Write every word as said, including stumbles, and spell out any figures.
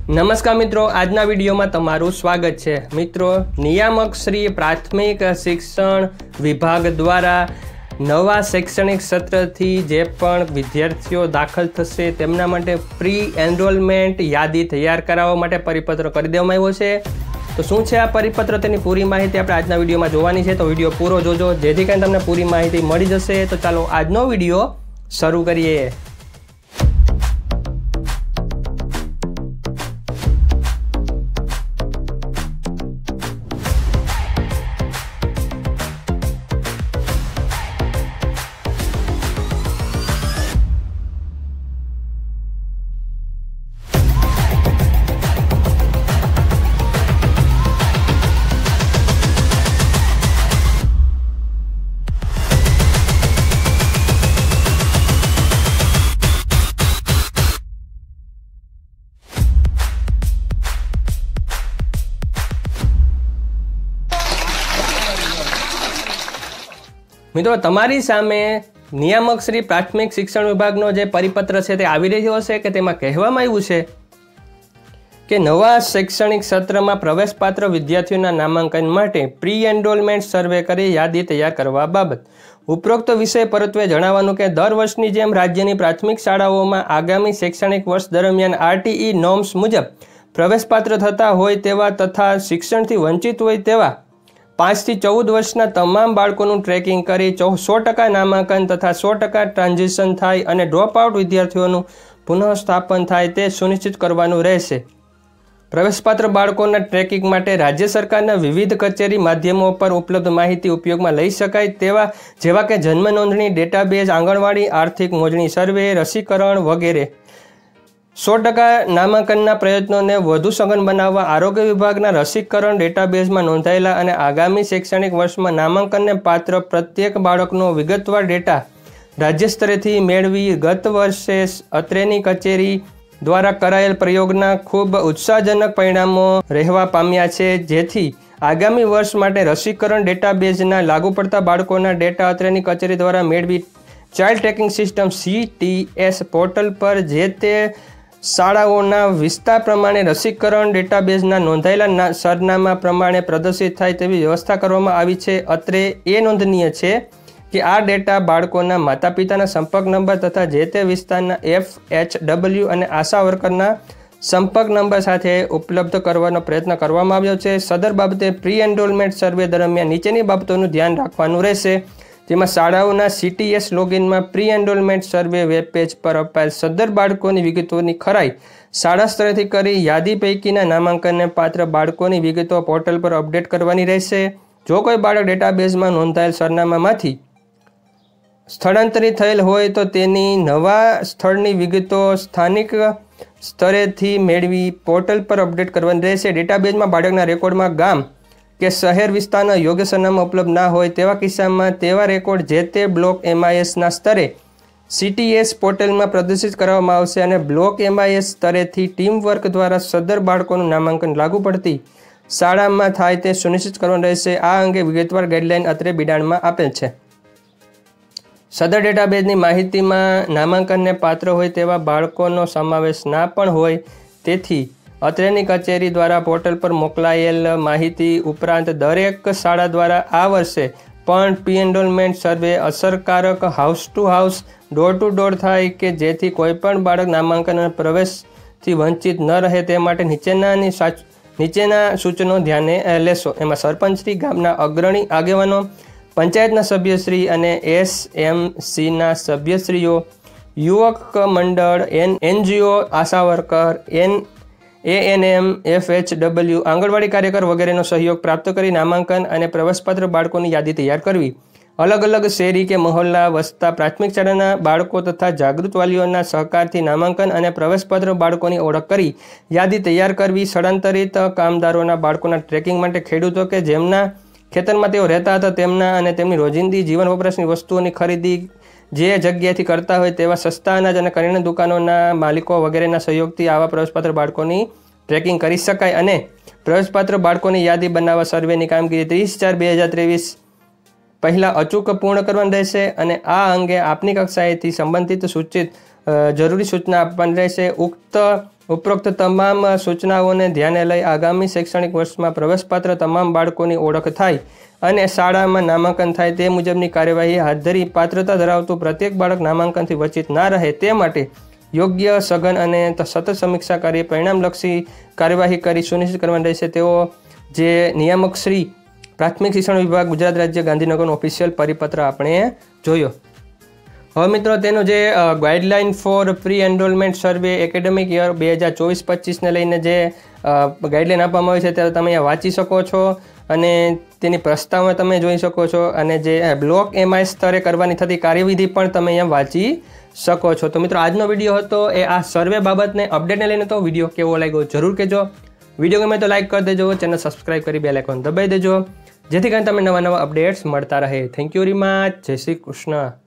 नमस्कार मित्रों, आजना वीडियो में तमारू स्वागत है। मित्रों, नियामक श्री प्राथमिक शिक्षण विभाग द्वारा नवा शैक्षणिक सत्र थी जे पण विद्यार्थीओ दाखल थशे तेमना माटे प्री एनरोलमेंट यादी तैयार कराववा माटे परिपत्र करी देवामां आव्यो छे। तो शुं छे आ परिपत्र तेनी पूरी माहिती आपणे आजना विडियोमां जोवानी छे, तो विडियो पूरो जोजो जेथी करीने तमने पूरी माहिती मळी जशे। तो चालो आजनो विडियो शरू करीए। मित्रों, तमारी सामे नियामक श्री प्राथमिक शिक्षण विभागनो जे परिपत्र छे ते आवी रह्यो हशे के तेमां कहेवामां आव्युं छे के नवा शैक्षणिक सत्रमां प्रवेशपात्र विद्यार्थीओना नामांकन माटे प्री एनरोलमेंट सर्वे करी यादी तैयार करवा बाबत उपरोक्त विषय परत्वे जणाववानुं के दर वर्षनी जेम राज्यनी प्राथमिक शाळाओमां आगामी शैक्षणिक वर्ष दरमियान आरटीई नॉर्म्स मुजब प्रवेशपात्र थता होय तेवा तथा शिक्षणथी वंचित होय तेवा पांच थी चौदह वर्षना तमाम बाळकोनुं ट्रेकिंग करी सौ टका नामांकन तथा सौ टका ट्रांजिशन थाय अने ड्रॉप आउट विद्यार्थीओनुं पुनःस्थापन थाय ते सुनिश्चित करवानुं रहेशे। प्रवेशपात्र बाळकोना ट्रेकिंग माटे राज्य सरकारना विविध कचेरी माध्यमों पर उपलब्ध माहिती उपयोगमां लई शकाय तेवा जेवा के जन्म नोंधणी डेटाबेज, आंगणवाड़ी आर्थिक मोजणी सर्वे, रसीकरण वगैरे सौ टका नामांकनना प्रयत्नों ने वधु सघन बनाववा आरोग्य विभागना रसीकरण डेटाबेज में नोंधायेला अने आगामी शैक्षणिक वर्ष में नामांकन ने पात्र प्रत्येक बाळकनो विगतवार डेटा राज्य स्तरेथी मेळवी गत वर्षे અત્રેની कचेरी द्वारा करायेल प्रयोगना खूब उत्साहजनक परिणामों रहेवा पाम्या छे, जेथी आगामी वर्ष माटे रसीकरण डेटाबेजना लागू पड़ता बाळकोना डेटा અત્રેની कचेरी द्वारा मेळवी child tracking system CTS portal पर जे ते शाळाओना विस्तार प्रमाणे रसीकरण डेटाबेजना नोंधायेला सरनामा प्रमाणे प्रदर्शित थाय तेवी व्यवस्था करवामां आवी छे। अत्रे ए नोंधनीय छे कि आ डेटा बाळकोना माता पिताना संपर्क नंबर तथा जे ते विस्ताરના एफ एच डब्ल्यू अने आशा वर्करना संपर्क नंबर साथे उपलब्ध करवानो प्रयत्न करवामां आव्यो छे। सदर बाबते प्री एनरोलमेंट सर्वे दरमियान नीचेनी बाबतोनुं ध्यान राखवानुं रहेशे, जेमां शाळाओना सीटीएस लॉगिन में pre enrolment survey web page पर अपाયેલ सदर बाळकोनी विगतोनी खराई शाळा स्तरेथी करी यादी पैकीना नामांकनने पात्र बाळकोनी विगतो पोर्टल पर अपडेट करवानी रहेशे। जो कोई बाळक डेटाबेज में नोंधाયેલ सरनामामांथी स्थळांतरित थयेल होय तो तेनी नवा स्थळनी विगतो स्थानिक स्तरेथी मेळवी पोर्टल पर अपडेट करवानी रहेशे। डेटाबेज में बाळकना रेकॉर्ड में गाम के शहर विस्तारना योग्य सरनामा उपलब्ध ना होय तेवा किस्सामां तेवा रेकॉर्ड जे ते ब्लॉक एमआईएस ना स्तरे सीटीएस पोर्टल में प्रदर्शित करवामां आवशे अने ब्लॉक एमआईएस स्तरेथी टीम वर्क द्वारा सदर बाळकोनुं नामांकन लागू पड़ती शाळामां थाय ते सुनिश्चित करवानुं रहेशे। आ अंगे विगतवार गाइडलाइन અત્રે बिडाणमां आपेल छे। सदर डेटाबेजनी माहितीमां नामांकनने पात्र होय तेवा बाळकोनो समावेश ना पण होय, तेथी અત્રેની कचेरी द्वारा पोर्टल पर मोकलायेल माहिती उपरांत दरेक शाळा द्वारा आ वर्षे पण प्री एनरोलमेंट सर्वे असरकारक house to house door to door थाय के जेथी कोईपण बाळक नामांकन अने प्रवेशथी वंचित न रहे ते माटे नीचेनानी नीचेना सूचनो ध्याने लेशो। एमां सरपंचश्री, गामना अग्रणी आगेवानो, पंचायतना सभ्यश्री अने एसएमसीना सभ्यश्रीओ, युवक मंडळ, N NGO, ASHA worker, N ANM, F H W, anganwadi कार्यकर वगैरेनो सहयोग प्राप्त करी नामांकन अने प्रवेशपात्र बाळकोनी यादी तैयार करवी। अलग अलग शेरी के महोल्ला वसता प्राथमिक शाळाना बाळको तथा जागृत वालीओना सहकारथी नामांकन अने प्रवेशपात्र बाळकोनी ओळख करी यादी तैयार करवी। स्थળાંતરિત कामदारोना बाळकोना ट्रेकिंग माटे खेडूतो के जेमना खेतरमां तेओ रहेता हता तेमना अने तेमनी रोजिंदी जीवन वपराशनी वस्तुओनी खरीदी जे जग्याएथी करता होय तेवा सस्ता अनाज अने करियाणा दुकानोना मालिको वगैरेना सहयोगथी आवा प्रवेशपात्र बाळकोनी ट्रेकिंग करी शकाय अने प्रवेशपात्र बाळकोनी यादी बनाववा सर्वेनी कामगीरी तीस चार बे हज़ार तेवीस पहला अचूक पूर्ण करवानुं रहेशे अने आ अंगे आपनी कक्षाएथी संबंधित सूचित जरूरी सूचना आपवानी रहेशे। उक्त ઉપરોક્ત તમામ સૂચનાઓને ધ્યાને લઈ આગામી શૈક્ષણિક વર્ષમાં પ્રવેશપાત્ર તમામ બાળકોની ઓળખ થાય અને શાળામાં નામાંકન થાય તે મુજબની કાર્યવાહી હાથ ધરી પાત્રતા ધરાવતું પ્રત્યેક બાળક નામાંકનથી વંચિત ના રહે તે માટે યોગ્ય સઘન અને સતત સમીક્ષા કરી પરિણામલક્ષી કાર્યવાહી કરી સુનિશ્ચિત કરવાની રહેશે. તેઓ જે નિયામક શ્રી પ્રાથમિક શિક્ષણ વિભાગ ગુજરાત રાજ્ય ગાંધીનગરનો ઓફિશિયલ પરિપત્ર આપણે જોયો. હવે મિત્રો તેનું જે guideline for pre enrolment survey academic year બે હજાર ચોવીસ પચીસને લઈને જે ગાઈડલાઇન આપવામાં આવી છે ત્યારે તમે અહીંયા વાંચી શકો છો અને તેની પ્રસ્તાવના તમે જોઈ શકો છો અને જે બ્લોક એમઆઈ સ્તરે કરવાની થતી કાર્યવિધિ પણ તમે અહીંયા વાંચી શકો છો. તો મિત્રો આજનો વિડીયો હતો એ આ સર્વે બાબતને અપડેટને લઈને તો વિડીયો કેવો લાગ્યો જરૂર કહેજો. વિડીયો ગમે તો લાઇક કરી દેજો, ચેનલ સબસ્ક્રાઈબ કરી બેલ આઇકોન દબાવી દેજો જેથી કરીને તમને નવા નવા અપડેટ્સ મળતા રહે. Thank you very much. Jai Shri Krishna.